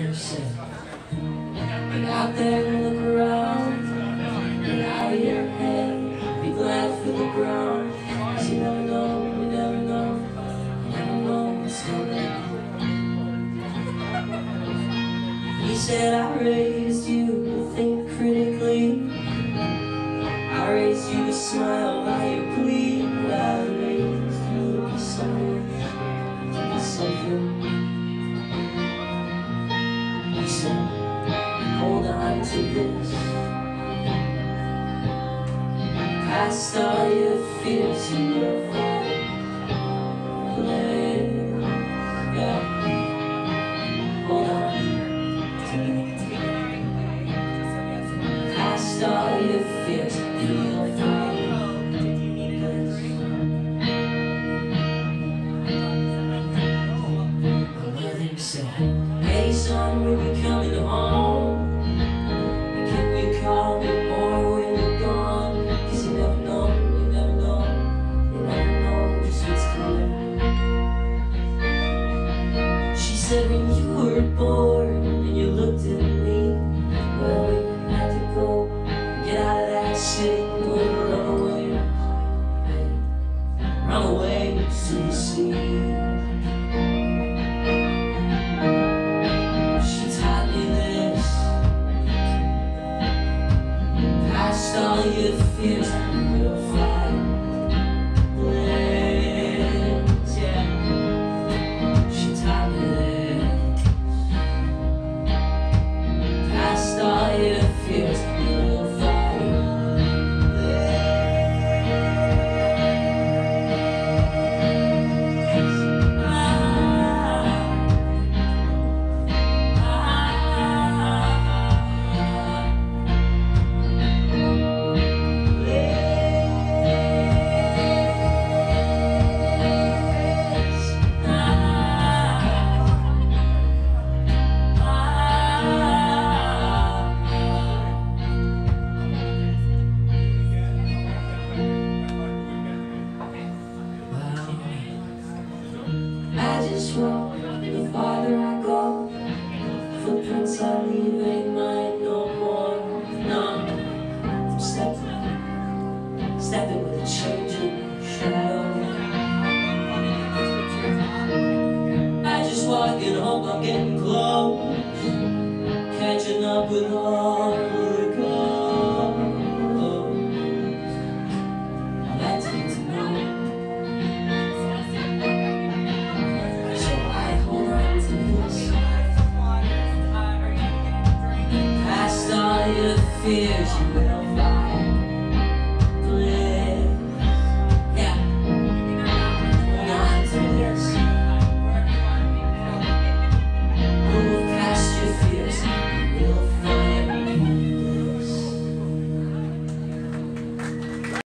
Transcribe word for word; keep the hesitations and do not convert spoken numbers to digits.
said, get out there and look around, get out of your head, be glad for the ground, 'cause you never know, you never know, you never know what's coming. He said, I raised you to think critically, I raised you to smile while you plead, I raised you to be someone, to be something. He said, hold on to this, past all your fears, you will find place. Yeah. Hold on to this, past all your fears, you will find place. My mother said, hey son, we'll be coming home. Can you call me more when you're gone? 'Cause you never know, you never know, you never know just what's coming. She said, when you were born and you looked at me, well, you had to go get out of that city, run away, run away to the sea. All your fears will find place, yeah. She taught me this. Past all your fears will find place. Ah, ah, I just walk, the farther I go, footprints I leave ain't mine no more. No, I'm stepping, stepping with a changing shadow. I just walk and hope I'm getting close, catching up with all the ghosts. That's good to know. Past all your fears, you will